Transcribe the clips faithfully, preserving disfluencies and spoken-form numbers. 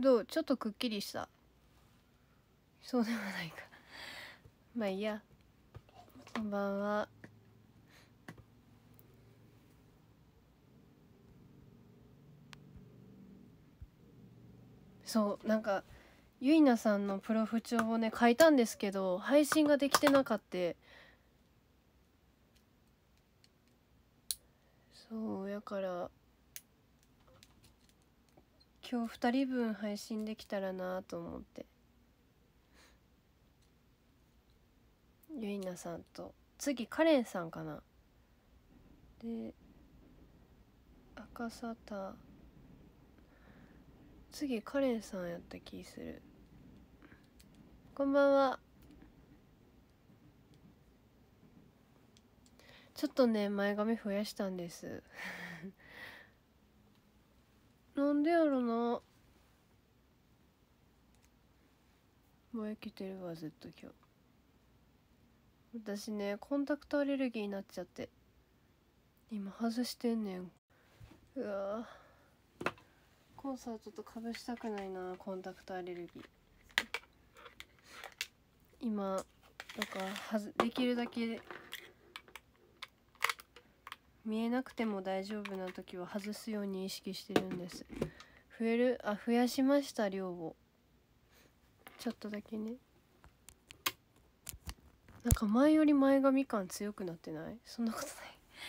どう？ちょっとくっきりした？そうでもないか。まあいいや。こんばんは。そうなんかゆいなさんのプロフ帳をね書いたんですけど、配信ができてなかった。そうやから今日ふたりぶん配信できたらなと思って。ゆいなさんと次カレンさんかな。で赤サタ、次カレンさんやった気する。こんばんは。ちょっとね前髪増やしたんですなんでやろな。ぼやけてるわずっと今日。私ねコンタクトアレルギーになっちゃって今外してんねん。うわコンサートとかぶしたくないな、コンタクトアレルギー。今なんかはずできるだけ見えなくても大丈夫な時は外すように意識してるんです。増える、あ増やしました量をちょっとだけね。なんか前より前髪感強くなってない？そんなことない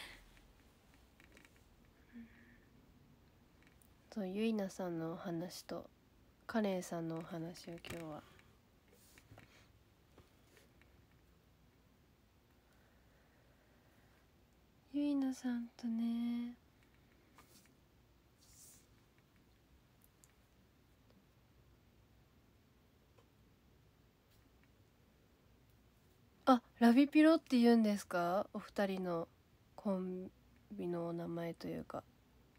そうゆいなさんのお話とカレンさんのお話を今日は。ゆいなさんとね、あラビピロって言うんですか？お二人のコンビのお名前というか。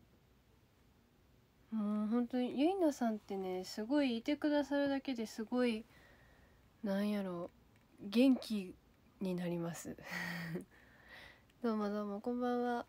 もう本当にゆいなさんってねすごいいてくださるだけですごいなんやろ元気になりますどうもどうもこんばんは。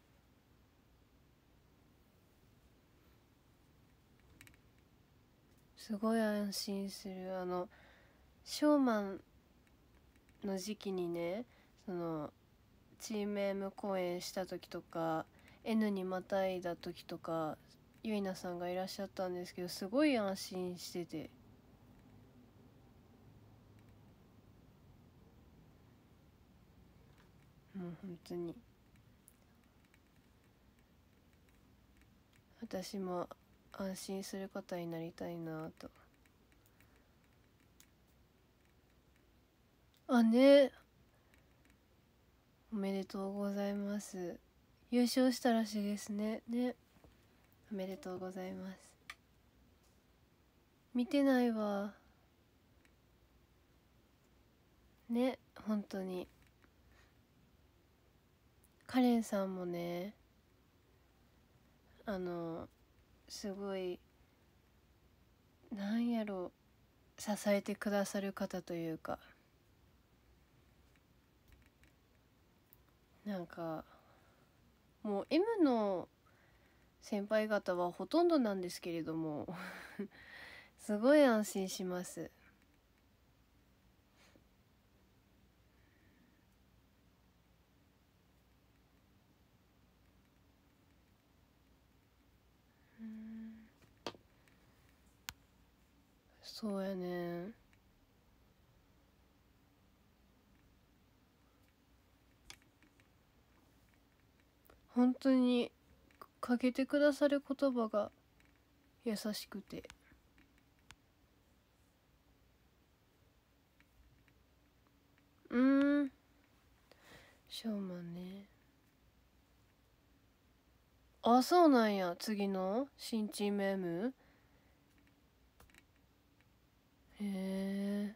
すごい安心する。あのショーマンの時期にね、そのチーム M 公演した時とか N にまたいだ時とかゆいなさんがいらっしゃったんですけど、すごい安心してて、もう本当に私も安心する方になりたいなと。あね、おめでとうございます。優勝したらしいですね。ね、おめでとうございます。見てないわね、本当に。カレンさんもね、あのすごいなんやろ支えてくださる方というか、なんかもう M の先輩方はほとんどなんですけれどもすごい安心します。うん、そうやね。本当にかけてくださる言葉が優しくて。うーん、ショーマンね。あ、そうなんや。次の新チーム M？ へえ。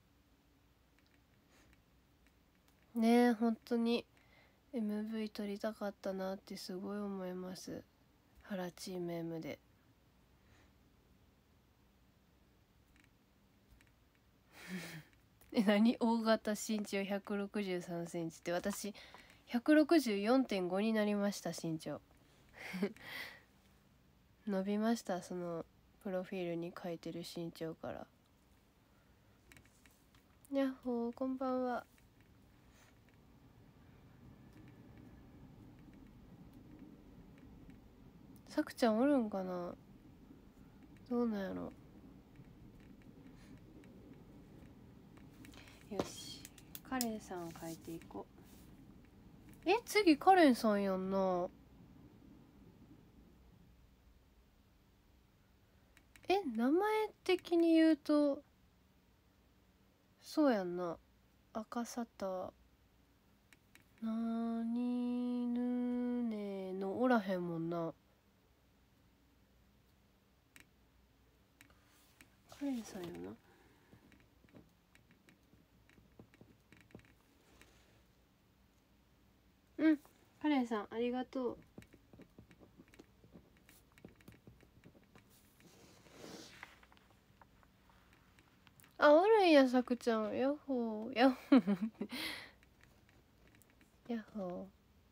ねえ、本当に エムブイ 撮りたかったなってすごい思います。原チーム M でえ、何大型身長ひゃくろくじゅうさんセンチって、私ひゃくろくじゅうよんてんごになりました。身長伸びました。そのプロフィールに書いてる身長から。やっほー、こんばんは。さくちゃんおるんかな、どうなんやろ。よし、カレンさん書いていこう。え、次カレンさんやんな。え、名前的に言うとそうやんな。赤沙汰なにぬねのおらへんもんな。カレンさんやな。うん、カレンさんありがとう。あ、おるんや、さくちゃん。やっほー、やっほーやっほ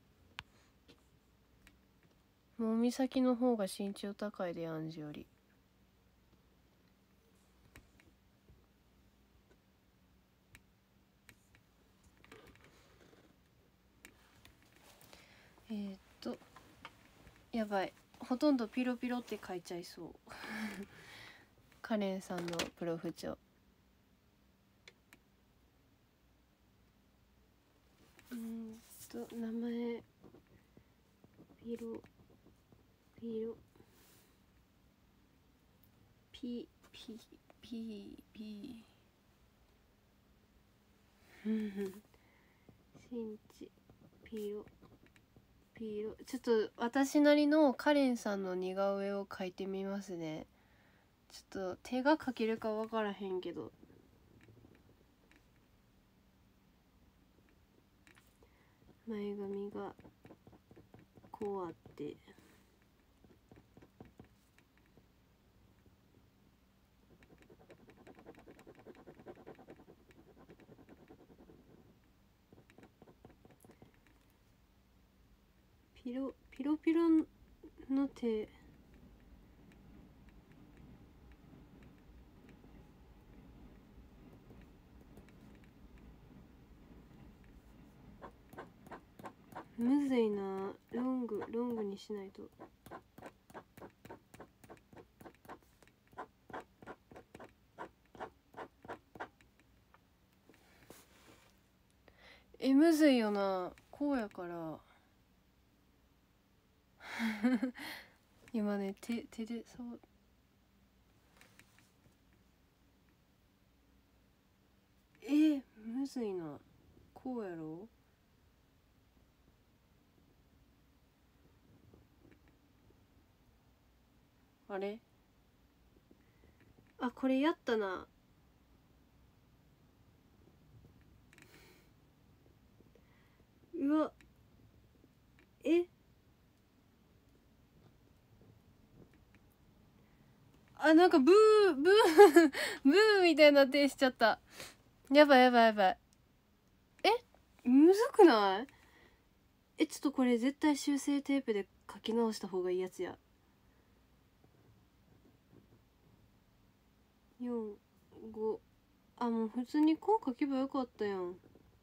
ー。もう美咲の方が身長高いで、アンジより。えー、っとやばい、ほとんどピロピロって書いちゃいそうカレンさんのプロフ帳。うんと名前ピロピロピピピピシンチピロピロ。ちょっと私なりのカレンさんの似顔絵を描いてみますね。ちょっと手が描けるか分からへんけど、前髪がこうあって、ピロピロピロの手。むずいな。ロングロングにしないと。え、むずいよな。こうやから今ね、手手で触っ、えー、むずいな。こうやろ。あれ、あ、これやったな。うわ、え、あ、なんかブーブーブーみたいな手しちゃった。やばいやばいやばい。え、むずくない？え、ちょっとこれ絶対修正テープで書き直した方がいいやつや。よん、ご、あ、もう普通にこう書けばよかったやん。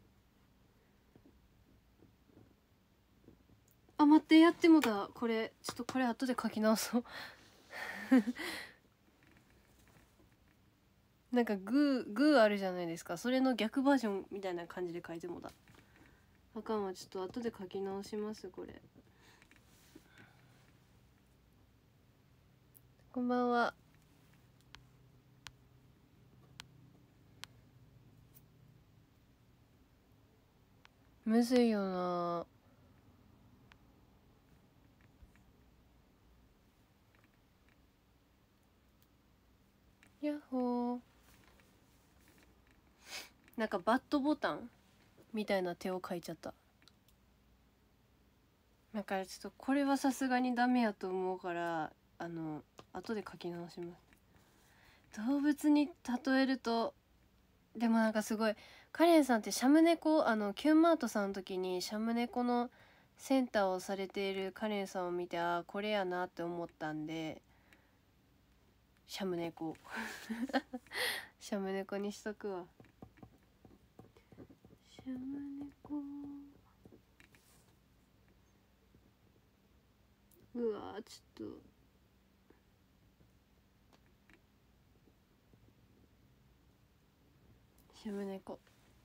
あ、待って、やってもだ。これちょっとこれ後で書き直そうなんかグーグーあるじゃないですか、それの逆バージョンみたいな感じで書いてもだ。あかんわ、ちょっと後で書き直します。これこんばんは。むずいよな。やっほー。なんかバットボタンみたいな手を描いちゃった。だからちょっとこれはさすがにダメやと思うから、あの後で書き直します。動物に例えると、でもなんかすごい、カレンさんってシャム猫、あのキュンマートさんの時にシャム猫のセンターをされているカレンさんを見て、ああこれやなって思ったんで、 シャム猫シャム猫にしとくわ。シャム猫。うわー、ちょっとシャム猫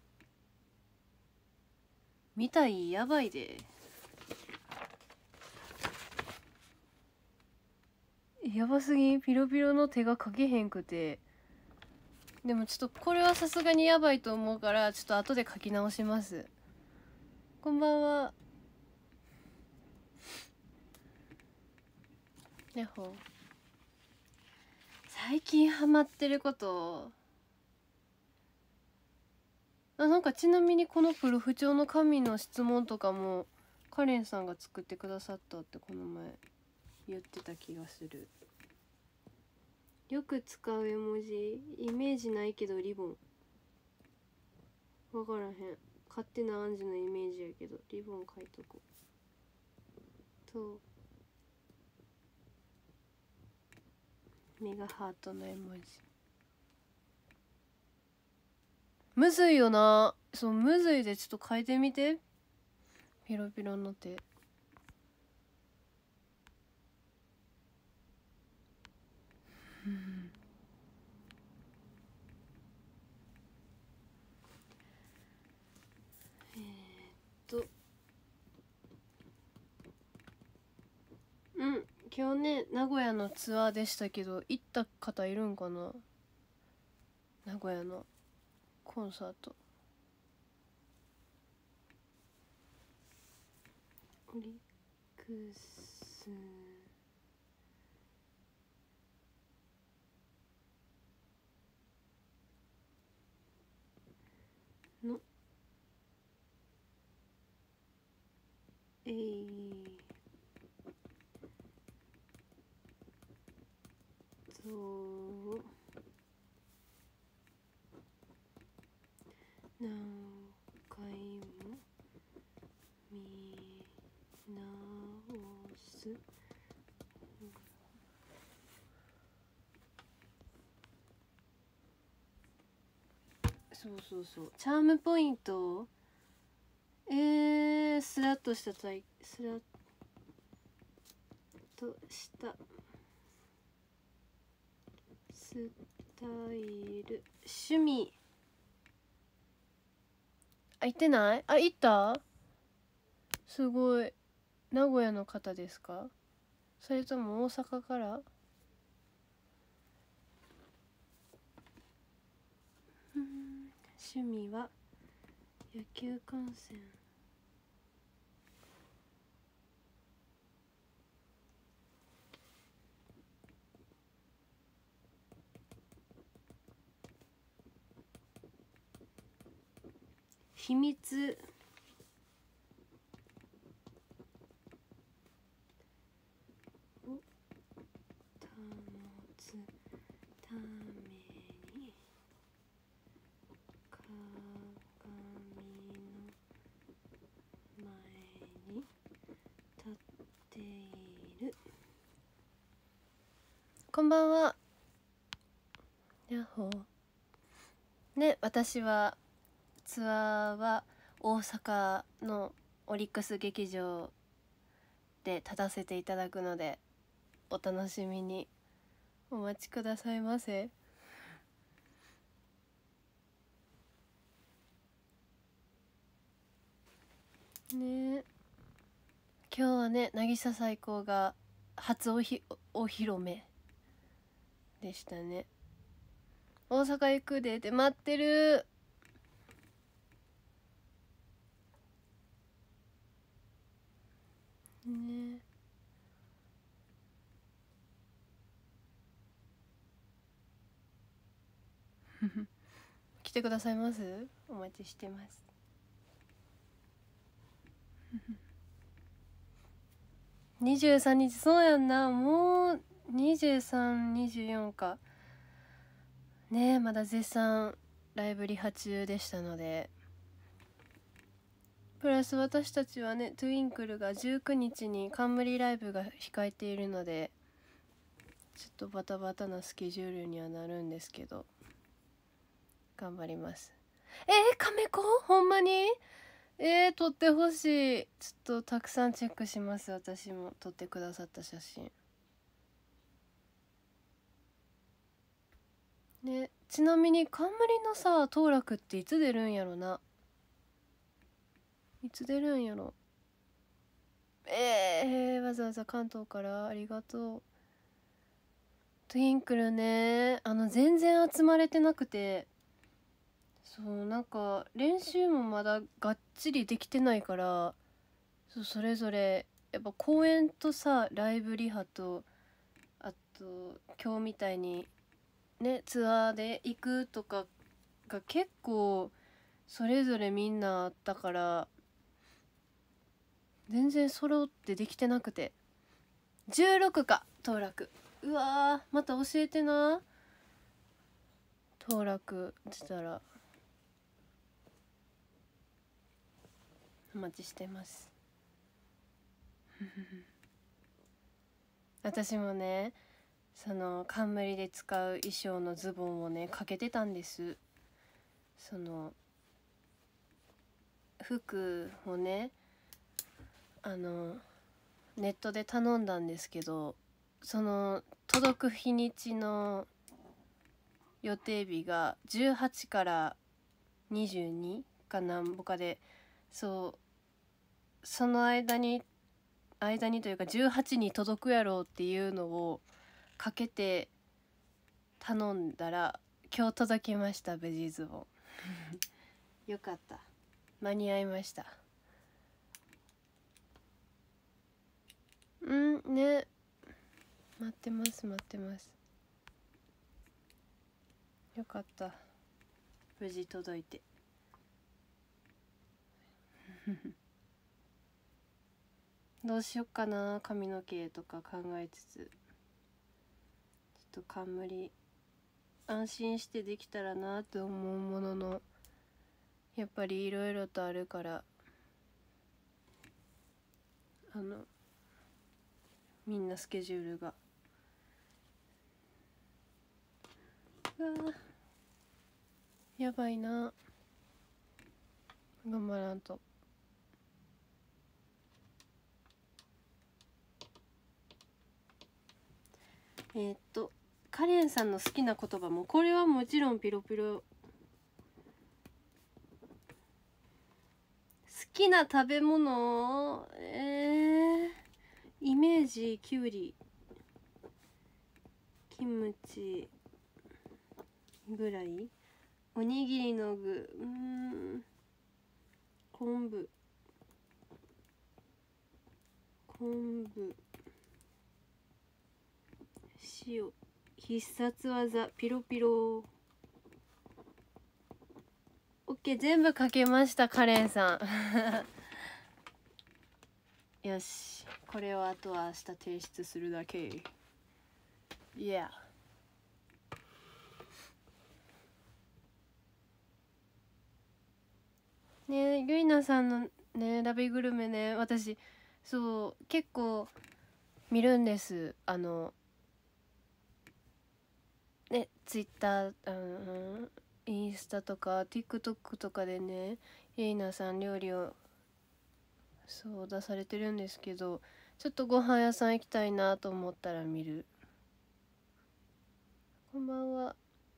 みたい。やばいで。やばすぎん。ピロピロの手がかけへんくて。でもちょっとこれはさすがにやばいと思うから、ちょっと後で書き直します。こんばんは。やっほー。最近ハマってること、あ、なんかちなみにこのプロフ帳の紙の質問とかもカレンさんが作ってくださったってこの前言ってた気がする。よく使う絵文字、イメージないけどリボン。わからへん。勝手なアンジのイメージやけどリボン書いとこう。とメガハートの絵文字。むずいよな。そうむずいで、ちょっと書いてみて。ピロピロの手。うんえー、っとうん今日ね名古屋のツアーでしたけど、行った方いるんかな。名古屋のコンサート。オリックスのえいと何回も見直す。そうそうそう、チャームポイント。えー、スラッとしたタイスラッとしたスタイル。趣味。あ、行ってない。あ、行った。すごい。名古屋の方ですか、それとも大阪から。うん、趣味は野球観戦。秘密。を保つために鏡の前に立っている。こんばんは。やっほー。ね、私はツアーは大阪のオリックス劇場で立たせていただくので、お楽しみにお待ちくださいませ。ね、今日はね渚最高が初おひお披露目でしたね。大阪行くでって待ってる。ね来てくださいます。お待ちしてます。にじゅうさんにち、そうやんな。もうにじゅうさん、にじゅうよんかねえ。まだ絶賛ライブリハ中でしたので、プラス私たちはねトゥインクルがじゅうくにちに冠ライブが控えているので、 ちょっとバタバタなスケジュールにはなるんですけど頑張ります。えー、カメ子ほんまにえー、撮ってほしい。ちょっとたくさんチェックします。私も撮ってくださった写真ね。ちなみに冠のさ当落っていつ出るんやろな。いつ出るんやろ。えー、わざわざ関東からありがとう。トゥインクルね、あの全然集まれてなくて、そうなんか練習もまだがっちりできてないから、そうそれぞれやっぱ公演とさライブリハと、あと今日みたいにねツアーで行くとかが結構それぞれみんなあったから全然揃ってできてなくて。じゅうろくか当落。うわーまた教えてな。当落出たらお待ちしてます私もねその冠で使う衣装のズボンをねかけてたんです。その服をねあのネットで頼んだんですけど、その届く日にちの予定日がじゅうはちからにじゅうにかなんぼかで、そうその間に間にというかじゅうはちに届くやろうっていうのをかけて頼んだら今日届きました。ベジーズボンよかった、間に合いました。うんね、待ってます待ってます。よかった、無事届いてどうしよっかな、髪の毛とか考えつつ、ちょっと冠安心してできたらなと思うものの、やっぱりいろいろとあるから、あのみんなスケジュールがうわやばいな、頑張らんと。えー、っとカレンさんの好きな言葉も、これはもちろんピロピロ。好きな食べ物、えー、イメージきゅうりキムチぐらい。おにぎりの具、うーん昆布昆布塩、必殺技ピロピロ。オッケー、全部書けましたカレンさんよし、これをあとは明日提出するだけ。いや、ね、ゆいなさんのねラビグルメね、私そう結構見るんです。あのねツイッター、うん、インスタとか TikTok とかでねゆいなさん料理をそう出されてるんですけど、ちょっとご飯屋さん行きたいなと思ったら見る。こんばんは。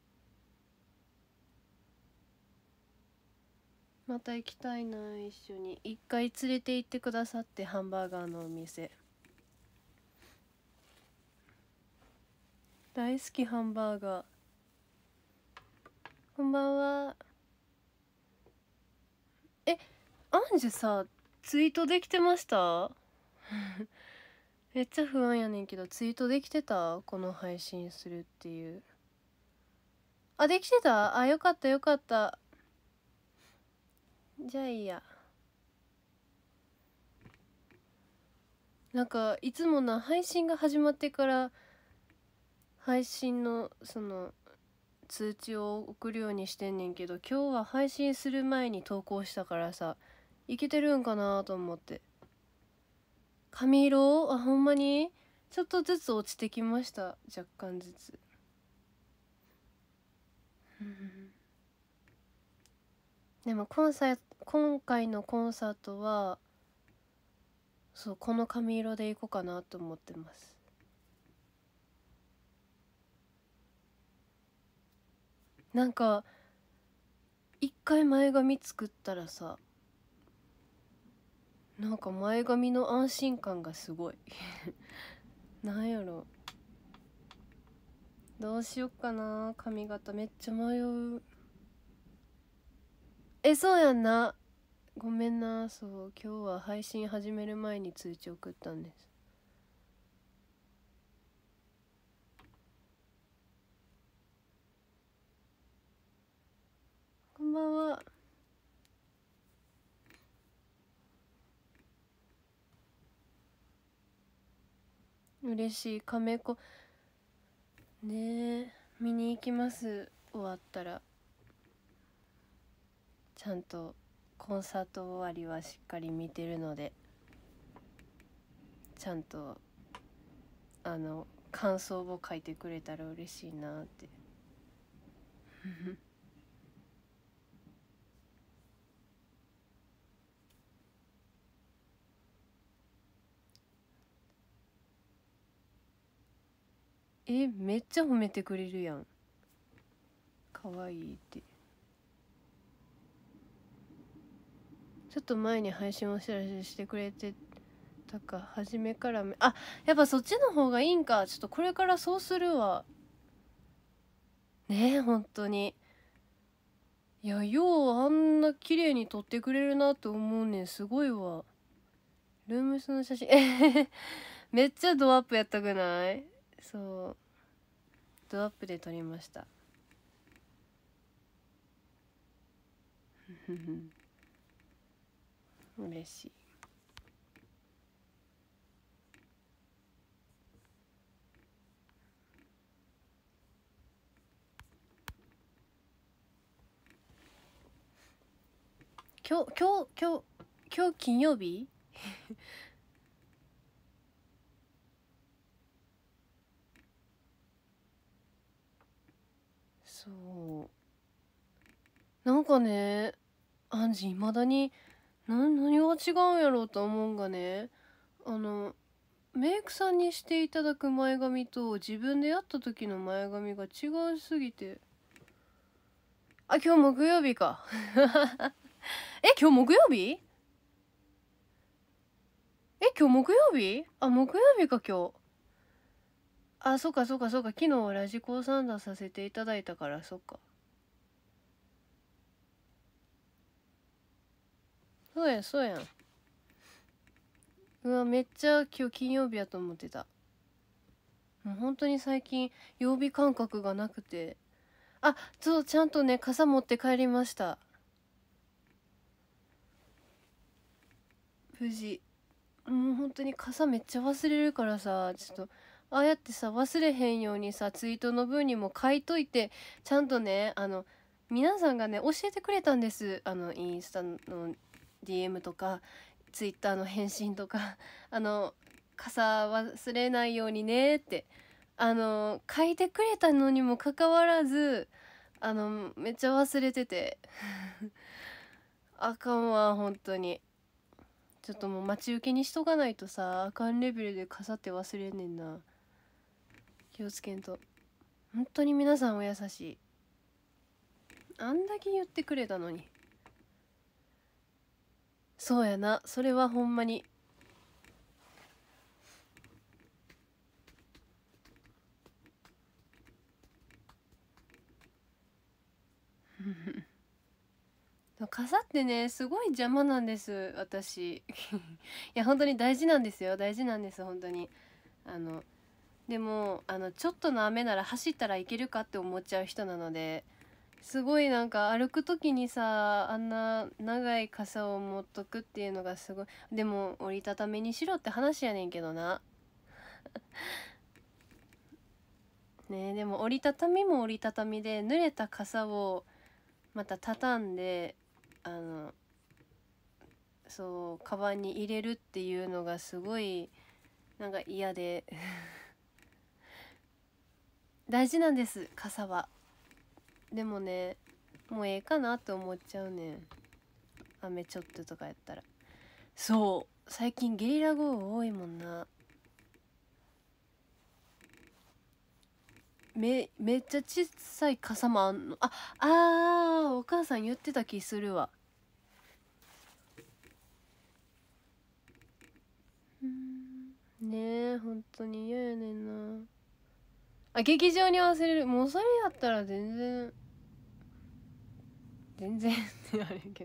また行きたいな、一緒に。一回連れて行ってくださって、ハンバーガーのお店大好き、ハンバーガー。こんばんは。え、アンジュさツイートできてましためっちゃ不安やねんけど、ツイートできてた？この配信するっていう。あ、できてた？あ、よかったよかった。じゃあいいや。なんかいつもな、配信が始まってから配信のその通知を送るようにしてんねんけど、今日は配信する前に投稿したからさ、いけてるんかなと思って。髪色、あ、ほんまにちょっとずつ落ちてきました、若干ずつ。でもコンサート今回のコンサートはそうこの髪色でいこうかなと思ってます。なんか一回前髪作ったらさ、なんか前髪の安心感がすごいなんやろ、どうしよっかな、髪型めっちゃ迷う。え、そうやんな、ごめんな。そう今日は配信始める前に通知送ったんです。こんばんは。嬉しい。カメコねえ、見に行きます。終わったらちゃんとコンサート終わりはしっかり見てるので、ちゃんとあの感想を書いてくれたら嬉しいなってえ、めっちゃ褒めてくれるやん、かわいいって。ちょっと前に配信お知らせしてくれてたか、初めからめあ、やっぱそっちの方がいいんか。ちょっとこれからそうするわ。ねえ、本当に。いや、ようあんな綺麗に撮ってくれるなと思うねん、すごいわ。ルームスの写真えめっちゃドアップやったくない？そうドアップで撮りました嬉しい。今日今日今日今日金曜日そうなんかね、アンジいまだにな何が違うんやろうと思うんがね、あのメイクさんにしていただく前髪と自分でやった時の前髪が違いすぎて。あ、今日木曜日かえ、今日木曜日え、今日木曜日あ、木曜日か今日。あ、そっかそっかそっか、昨日ラジコーさん出させていただいたから、そっか。そうやそうやん。うわ、めっちゃ今日金曜日やと思ってた。もう本当に最近曜日感覚がなくて。あ、そう、ちゃんとね傘持って帰りました、無事。もう本当に傘めっちゃ忘れるからさ、ちょっとああやってさ忘れへんようにさツイートの分にも書いといて、ちゃんとね、あの皆さんがね教えてくれたんです。あのインスタの ディーエム とかツイッターの返信とかあの傘忘れないようにねってあの書いてくれたのにもかかわらず、あのめっちゃ忘れててあかんわ本当に。ちょっともう待ち受けにしとかないとさ、あかんレベルで傘って忘れんねんな。気をつけんと。本当に皆さんお優しい。あんだけ言ってくれたのに。そうやな、それはほんまに傘ってねすごい邪魔なんです、私いや本当に大事なんですよ、大事なんです本当に。あのでもあのちょっとの雨なら走ったらいけるかって思っちゃう人なので、すごいなんか歩く時にさあんな長い傘を持っとくっていうのがすごい。でも折りたたみにしろって話やねんけどなねえ、でも折りたたみも折りたたみで濡れた傘をまた畳んであのそうカバンに入れるっていうのがすごいなんか嫌で大事なんです傘は。でもねもうええかなって思っちゃうねん、雨ちょっととかやったら。そう最近ゲリラ豪雨多いもんな。めめっちゃ小さい傘もあんの。ああーお母さん言ってた気するわ。うんねえ本当に嫌やねんな。あ劇場に合わせれる、もうそれやったら全然全然ってあれやけど。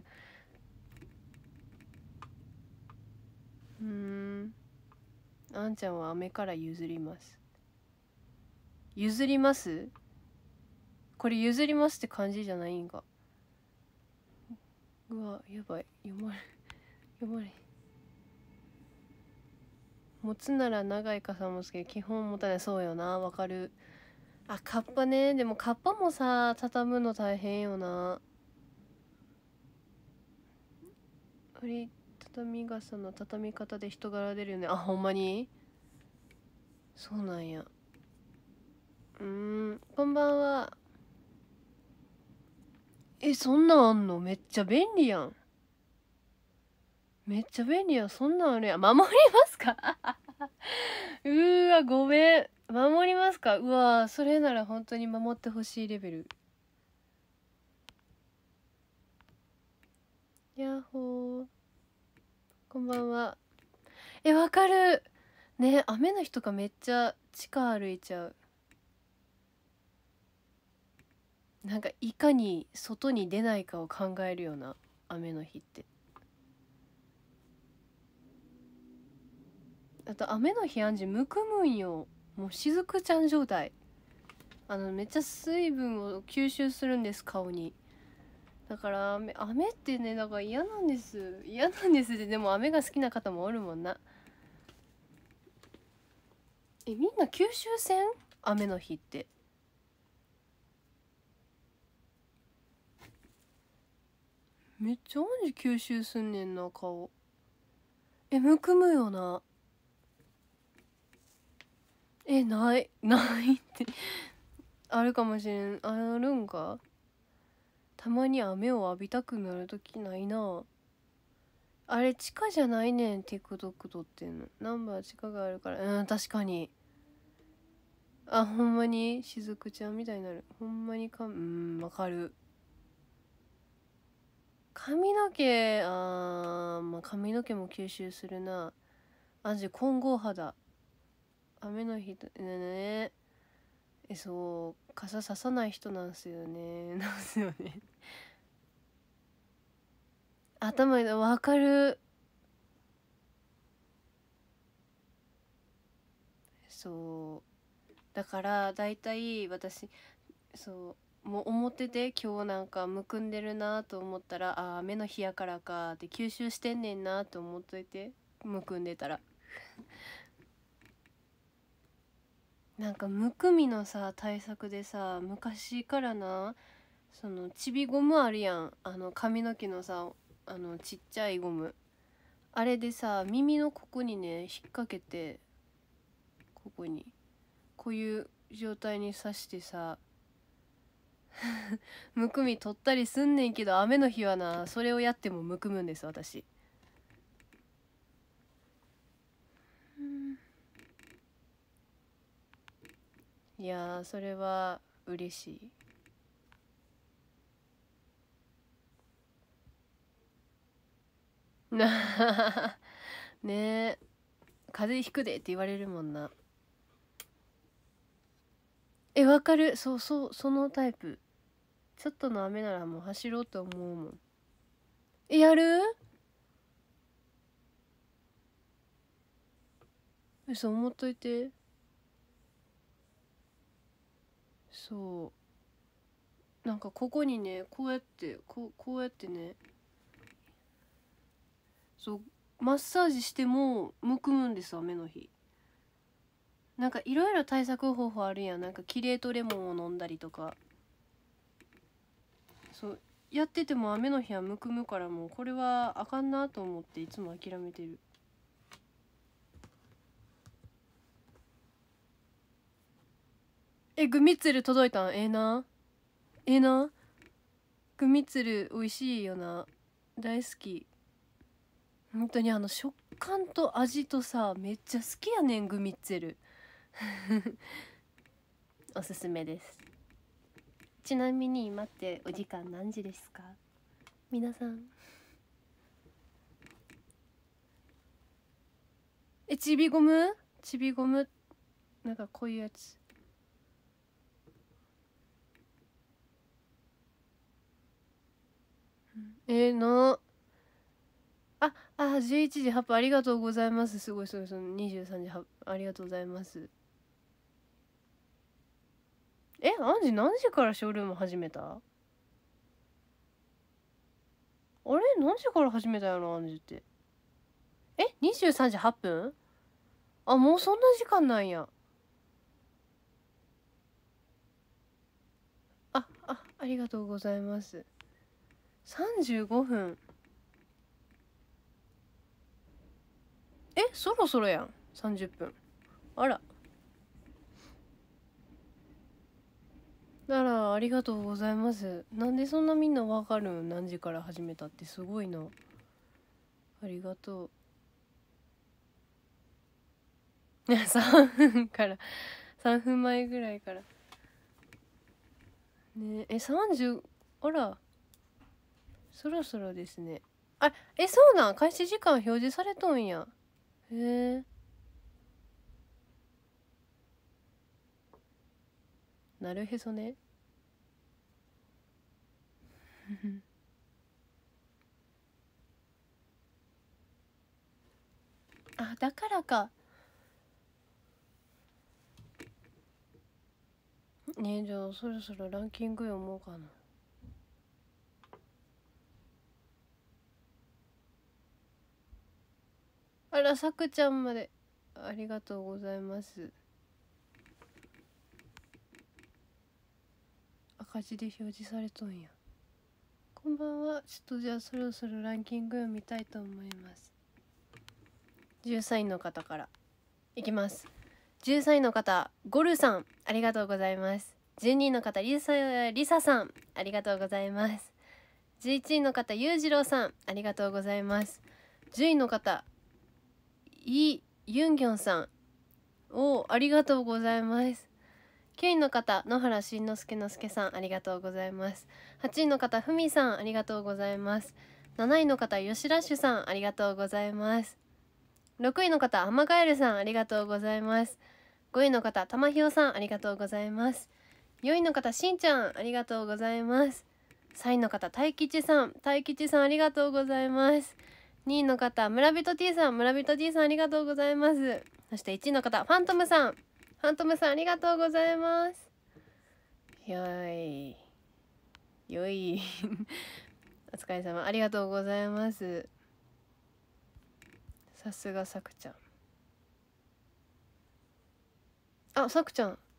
うーんあんちゃんは雨から譲ります。譲ります、これ譲りますって感じじゃないんか。うわやばい読まれ読まれ持つなら長い傘もつけど基本持たない。そうよなわかる。あカッパね、でもカッパもさ畳むの大変よな。折り畳み傘の畳み方で人柄出るよね。あほんまにそうなんや。うーんこんばんは。えそんなんあんの、めっちゃ便利やん。めっちゃ便利やん、そんなんあるやん。守りますかうーわごめん、守りますか。うわそれなら本当に守ってほしいレベル。やっほーこんばんは。えわかるね、雨の日とかめっちゃ地下歩いちゃう。なんかいかに外に出ないかを考えるような雨の日って。あと雨の日あんじむくむんよ。もうしずくちゃん状態。あのめっちゃ水分を吸収するんです顔に。だから雨雨ってねだから嫌なんです嫌なんですって。でも雨が好きな方もおるもんな。えみんな吸収せん、雨の日って。めっちゃマジ吸収すんねんな顔。えむくむよな。えないないってあるかもしれん。あるんか。たまに雨を浴びたくなるときないな。あれ地下じゃないねん TikTok 撮ってんの。ナンバー地下があるから。うん確かに。あほんまにしずくちゃんみたいになる。ほんまにかうんわかる。髪の毛あーまあ髪の毛も吸収するな。あじ混合肌。雨の日とねえそう傘ささない人なんすよねなんすよね頭にわかる。そうだからだいたい私そうもう思ってて今日なんかむくんでるなと思ったらあ雨の日やからかって吸収してんねんなと思っといてむくんでたらなんかむくみのさ対策でさ昔からなそのちびゴムあるやん、あの髪の毛のさあのちっちゃいゴム、あれでさ耳のここにね引っ掛けてここにこういう状態にさしてさむくみ取ったりすんねんけど雨の日はなそれをやってもむくむんです私。いやーそれは嬉しい。なねえ風邪ひくでって言われるもんな。えわかる、そうそうそのタイプ。ちょっとの雨ならもう走ろうと思うもん。えやる、嘘思っといて。そうなんかここにねこうやってこうこうやってねそうマッサージしてもむくむんです雨の日。なんかいろいろ対策方法あるやん、なんかキレートレモンを飲んだりとか。そうやってても雨の日はむくむからもうこれはあかんなと思っていつも諦めてる。 え、グミツル届いたん？ええなええなグミツル美味しいよな、大好き。本当にあの食感と味とさ、めっちゃ好きやねん、グミッツェル。おすすめです。ちなみに今ってお時間何時ですか皆さん。え、ちびゴムちびゴム、なんかこういうやつ。えー、なあ、あ、じゅういちじはっぷん、ありがとうございます。すごいすごい、そのにじゅうさんじはっぷん、ありがとうございます。え、アンジ何時からショールーム始めた？あれ何時から始めたやろ、アンジって。え、にじゅうさんじはっぷん？あ、もうそんな時間なんや。あ、あ、ありがとうございます。さんじゅうごふん。え、そろそろやん。さんじゅっぷん。あら。なら、ありがとうございます。なんでそんなみんなわかるん？何時から始めたってすごいな。ありがとう。いや、さんぷんから、さんぷんまえぐらいから。ねえ、さんじゅう、あら、そろそろですね。あ、え、そうなん？開始時間表示されとんや。へえ。なるへそね。あ、だからか。ねえ、じゃあそろそろランキング読もうかな。あら、さくちゃんまでありがとうございます。赤字で表示されとんや。こんばんは。ちょっとじゃあそろそろランキング読みたいと思います。じゅうさんいの方からいきます。じゅうさんいの方、ゴルさん、ありがとうございます。じゅうにいの方、リサリサさん、ありがとうございます。じゅういちいの方、ゆうじろうさん、ありがとうございます。じゅういの方、イ・ユンギョンさん、おありがとうございます。きゅういの方、野原しんのすけのすけさん、ありがとうございます。はちいの方、ふみさん、ありがとうございます。なないの方、よしらっしゅさん、ありがとうございます。ろくいの方、アマガエルさん、ありがとうございます。ごいの方、たまひよさん、ありがとうございます。よいの方、しんちゃん、ありがとうございます。さんいの方、たいきちさん、たいきちさん、ありがとうございます。にいの方、村人 T さん、村人 T さん、ありがとうございます。そしていちいの方、ファントムさん、ファントムさん、ありがとうございます。よいよいお疲れ様、ありがとうございます。さすがさくちゃん。あ、さくちゃん。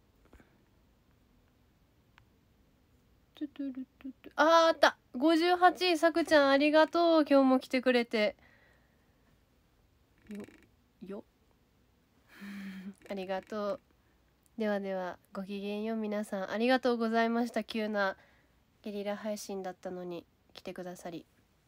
あーあった、ごじゅうはちい、さくちゃん、ありがとう。今日も来てくれてよよありがとう。ではでは、ごきげんよう。皆さんありがとうございました。急なゲリラ配信だったのに来てくださり。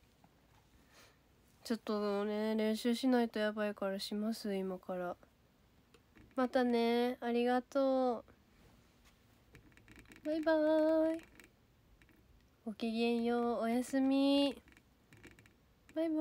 ちょっとね、練習しないとやばいからします、今から。またね、ありがとう。バイバーイ。ごきげんよう、おやすみ。バイバイ。